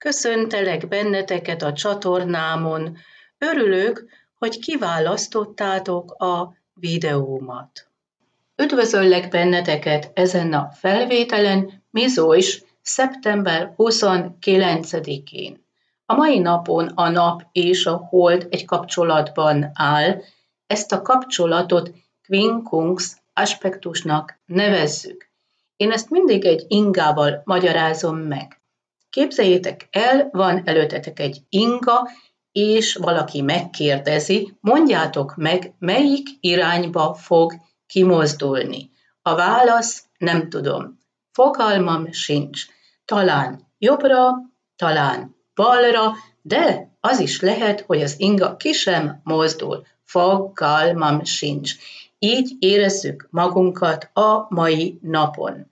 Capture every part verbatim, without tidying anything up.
Köszöntelek benneteket a csatornámon. Örülök, hogy kiválasztottátok a videómat. Üdvözöllek benneteket ezen a felvételen, Mizojs, szeptember huszonkilencedikén. A mai napon a nap és a hold egy kapcsolatban áll, ezt a kapcsolatot quincunx aspektusnak nevezzük. Én ezt mindig egy ingával magyarázom meg. Képzeljétek el, van előttetek egy inga, és valaki megkérdezi, mondjátok meg, melyik irányba fog kimozdulni. A válasz nem tudom. Fogalmam sincs. Talán jobbra, talán balra, de az is lehet, hogy az inga ki sem mozdul. Fogalmam sincs. Így érezzük magunkat a mai napon.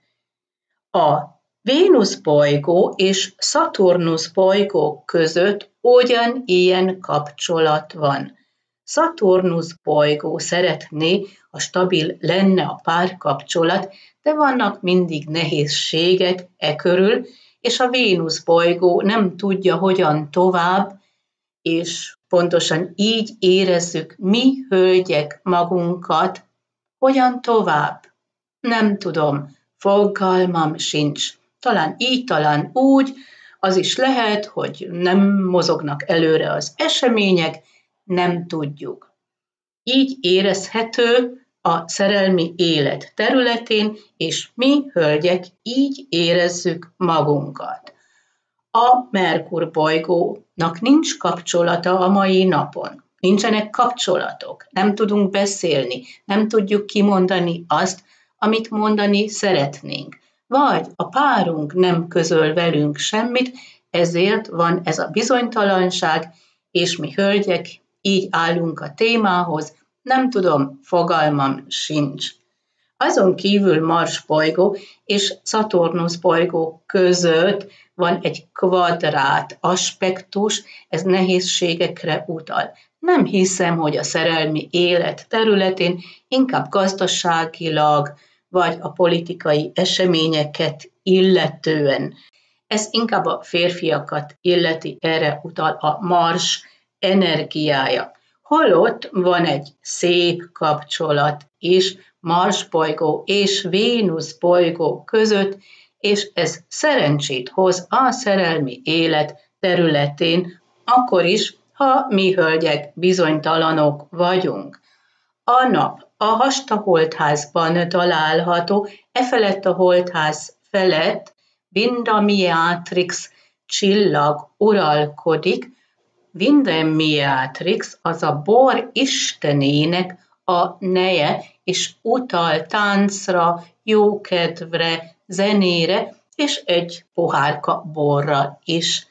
A Vénusz bolygó és Szaturnusz bolygó között ugyanilyen kapcsolat van. Szaturnusz bolygó szeretné, ha stabil lenne a párkapcsolat, de vannak mindig nehézségek e körül, és a Vénusz bolygó nem tudja, hogyan tovább, és pontosan így érezzük mi hölgyek magunkat, hogyan tovább. Nem tudom, fogalmam sincs. Talán így, talán úgy, az is lehet, hogy nem mozognak előre az események, nem tudjuk. Így érezhető a szerelmi élet területén, és mi, hölgyek, így érezzük magunkat. A Merkur bolygónak nincs kapcsolata a mai napon. Nincsenek kapcsolatok, nem tudunk beszélni, nem tudjuk kimondani azt, amit mondani szeretnénk. Vagy a párunk nem közöl velünk semmit, ezért van ez a bizonytalanság, és mi hölgyek így állunk a témához, nem tudom, fogalmam sincs. Azon kívül Mars bolygó és Szaturnusz bolygó között van egy kvadrát aspektus, ez nehézségekre utal. Nem hiszem, hogy a szerelmi élet területén, inkább gazdaságilag, vagy a politikai eseményeket illetően. Ez inkább a férfiakat illeti, erre utal a Mars energiája. Holott van egy szép kapcsolat is Mars bolygó és Vénusz bolygó között, és ez szerencsét hoz a szerelmi élet területén, akkor is, ha mi hölgyek bizonytalanok vagyunk. A nap a Hasta holdházban található, e felett a holdház felett Vindamiatrix csillag uralkodik. Vindamiatrix az a bor istenének a neje, és utal táncra, jókedvre, zenére, és egy pohárka borra is.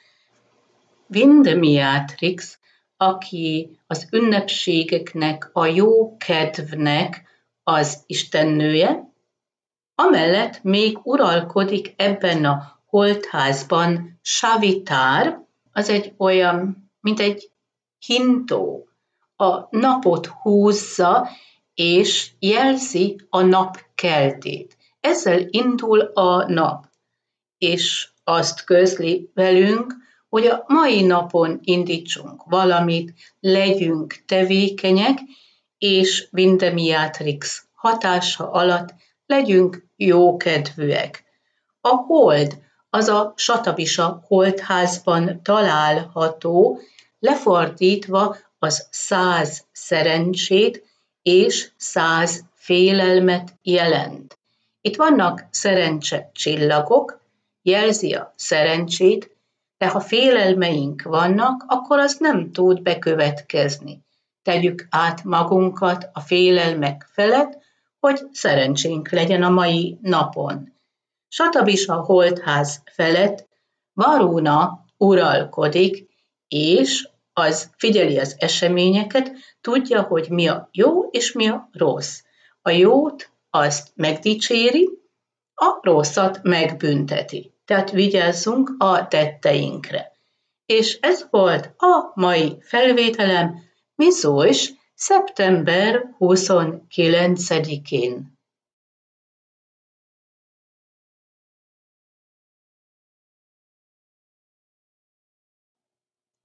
Vindamiatrix, aki az ünnepségeknek, a jókedvnek az istennője, amellett még uralkodik ebben a holdházban Savitár, az egy olyan, mint egy hintó, a napot húzza, és jelzi a nap keltét. Ezzel indul a nap, és azt közli velünk, hogy a mai napon indítsunk valamit, legyünk tevékenyek, és Vindamiatrix hatása alatt legyünk jókedvűek. A hold, az a Satabisa holdházban található, lefordítva az száz szerencsét és száz félelmet jelent. Itt vannak szerencse csillagok, jelzi a szerencsét, de ha félelmeink vannak, akkor az nem tud bekövetkezni. Tegyük át magunkat a félelmek felett, hogy szerencsénk legyen a mai napon. Satabisa holdház felett Varuna uralkodik, és az figyeli az eseményeket, tudja, hogy mi a jó és mi a rossz. A jót azt megdicséri, a rosszat megbünteti. Tehát vigyázzunk a tetteinkre. És ez volt a mai felvételem, Mizojs, szeptember huszonkilencedikén.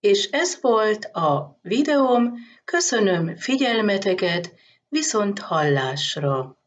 És ez volt a videóm, köszönöm figyelmeteket, viszont hallásra!